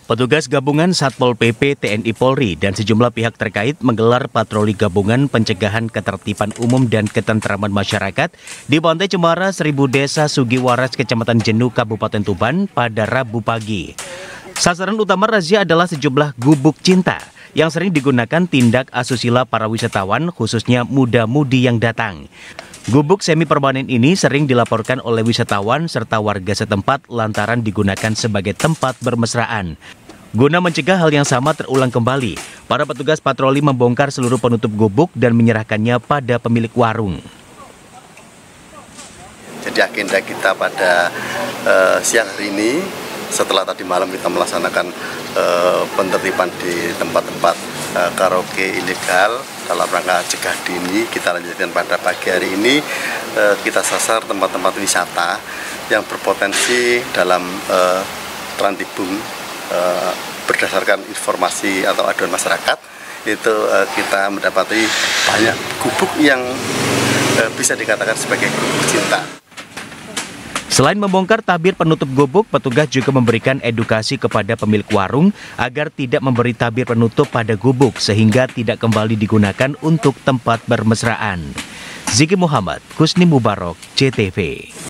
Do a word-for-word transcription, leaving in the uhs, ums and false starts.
Petugas gabungan Satpol P P, T N I Polri, dan sejumlah pihak terkait menggelar patroli gabungan pencegahan ketertiban umum dan ketentraman masyarakat di Pantai Cemara, Seribu Desa, Sugiwaras, Kecamatan Jenuh, Kabupaten Tuban pada Rabu pagi. Sasaran utama razia adalah sejumlah gubuk cinta yang sering digunakan tindak asusila para wisatawan, khususnya muda-mudi yang datang. Gubuk semi permanen ini sering dilaporkan oleh wisatawan serta warga setempat lantaran digunakan sebagai tempat bermesraan. Guna mencegah hal yang sama terulang kembali, para petugas patroli membongkar seluruh penutup gubuk dan menyerahkannya pada pemilik warung. Jadi agenda kita pada uh, siang hari ini, setelah tadi malam kita melaksanakan uh, penertiban di tempat-tempat uh, karaoke ilegal dalam rangka cegah dini, kita lanjutkan pada pagi hari ini. Uh, kita sasar tempat-tempat wisata yang berpotensi dalam uh, trantibung. Uh, berdasarkan informasi atau aduan masyarakat, itu uh, kita mendapati banyak gubuk yang uh, bisa dikatakan sebagai gubuk cinta. Selain membongkar tabir penutup gubuk, petugas juga memberikan edukasi kepada pemilik warung agar tidak memberi tabir penutup pada gubuk sehingga tidak kembali digunakan untuk tempat bermesraan. Ziki Muhammad, Kusni Mubarok, C T V.